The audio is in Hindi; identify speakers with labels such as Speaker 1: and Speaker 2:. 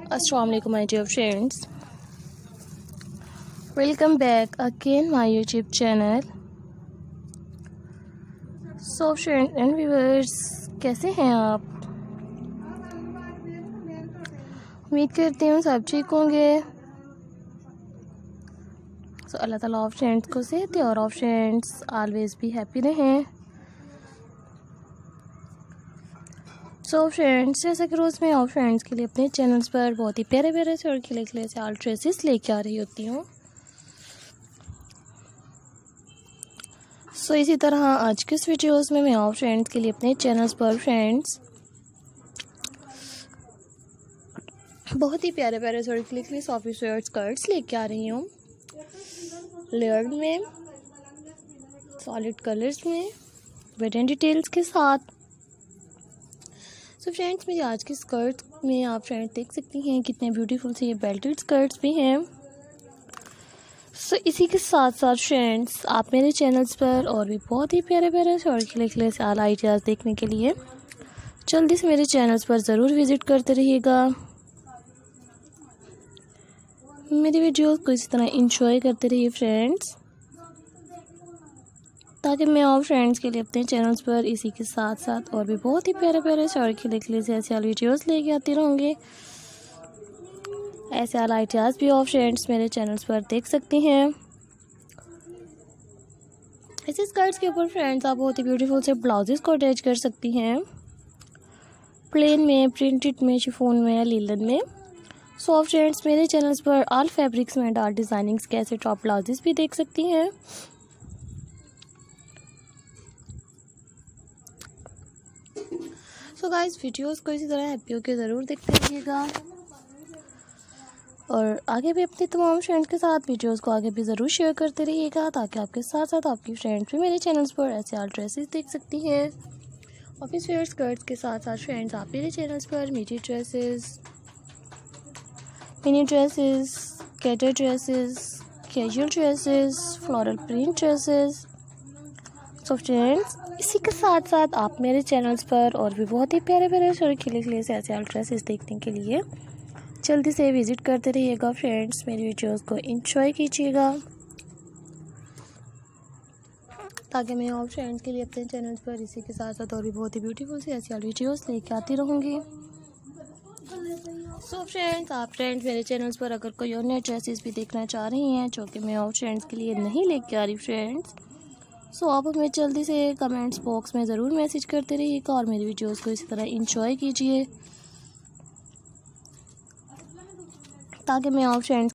Speaker 1: Assalamu alaikum my dear friends, welcome back again my YouTube channel. So friends and viewers, कैसे हैं आप? उम्मीद करती हूँ सब ठीक होंगे। So अल्लाह ताला ऑफ फ्रेंड्स को सेहत और ऑफ फ्रेंड्स ऑलवेज भी हैप्पी रहें। सो फ्रेंड्स, जैसा कि रोज़ मैं ऑफ फ्रेंड्स के लिए अपने चैनल्स पर बहुत ही प्यारे प्यारे से और खिले खिले से आल ड्रेसेस लेके आ रही होती हूँ। सो इसी तरह आज के इस वीडियोस में मैं ऑफ फ्रेंड्स के लिए अपने चैनल्स पर फ्रेंड्स बहुत ही प्यारे प्यारे से और खिले खिले सॉफ्ट स्वेयर स्कर्ट्स लेके आ रही हूँ, लेयर्ड में, सॉलिड कलर्स में, बटन डिटेल्स के साथ। सो फ्रेंड्स, मेरी आज की स्कर्ट में आप फ्रेंड्स देख सकती हैं कितने ब्यूटीफुल से ये बेल्टेड स्कर्ट्स भी हैं। सो इसी के साथ साथ फ्रेंड्स, आप मेरे चैनल्स पर और भी बहुत ही प्यारे प्यारे से और खिले खिले से आला आइडियाज़ देखने के लिए जल्दी से मेरे चैनल्स पर ज़रूर विज़िट करते रहिएगा। मेरी वीडियोस को इसी तरह इंजॉय करते रहिए फ्रेंड्स, ताकि मैं और फ्रेंड्स के लिए अपने चैनल्स पर इसी के साथ साथ और भी बहुत ही प्यारे प्यारे से और खिले खिले से ऐसे वीडियोस लेके आती रहूँगी। ऐसे आला आइडियाज़ भी और फ्रेंड्स मेरे चैनल्स पर देख सकती हैं। ऐसे स्कर्ट्स के ऊपर फ्रेंड्स आप बहुत ही ब्यूटीफुल से ब्लाउजेस को अटैच कर सकती हैं, प्लेन में, प्रिंटेड में, शिफॉन में या लीलन में। सो फ्रेंड्स, मेरे चैनल्स पर ऑल फैब्रिक्स में डार्क डिज़ाइनिंग्स के ऐसे टॉप ब्लाउजेस भी देख सकती हैं। सो गाइस, वीडियोस को इसी तरह हैप्पी होकर ज़रूर देखते रहिएगा और आगे भी अपने तमाम फ्रेंड्स के साथ वीडियोस को आगे भी ज़रूर शेयर करते रहिएगा, ताकि आपके साथ साथ आपकी फ्रेंड्स भी मेरे चैनल्स पर ऐसे आल ड्रेसेस देख सकती हैं। ऑफिस वेयर स्कर्ट्स के साथ साथ फ्रेंड्स आप मेरे चैनल्स पर midi dresses, mini dresses, skater dresses, casual dresses, floral print dresses. So friends, इसी के साथ साथ आप मेरे चैनल्स पर और भी बहुत ही प्यारे प्यारे और खिले खिले से ऐसे ड्रेसेस देखने के लिए जल्दी से विज़िट करते रहिएगा फ्रेंड्स। मेरी वीडियोस को एंजॉय कीजिएगा, ताकि मैं और फ्रेंड्स के लिए अपने चैनल्स पर इसी के साथ साथ और भी बहुत ही ब्यूटीफुल से ऐसी वीडियोस लेके आती रहूँगी। सो फ्रेंड्स, आप फ्रेंड्स मेरे चैनल्स पर अगर कोई और नए ड्रेसेस भी देखना चाह रही हैं जो कि मैं और फ्रेंड्स के लिए नहीं लेके आ रही फ्रेंड्स, सो आप हमें जल्दी से कमेंट्स बॉक्स में ज़रूर मैसेज करते रहिएगा और मेरी वीडियोस को इसी तरह एंजॉय कीजिए, ताकि मैं और फ्रेंड्स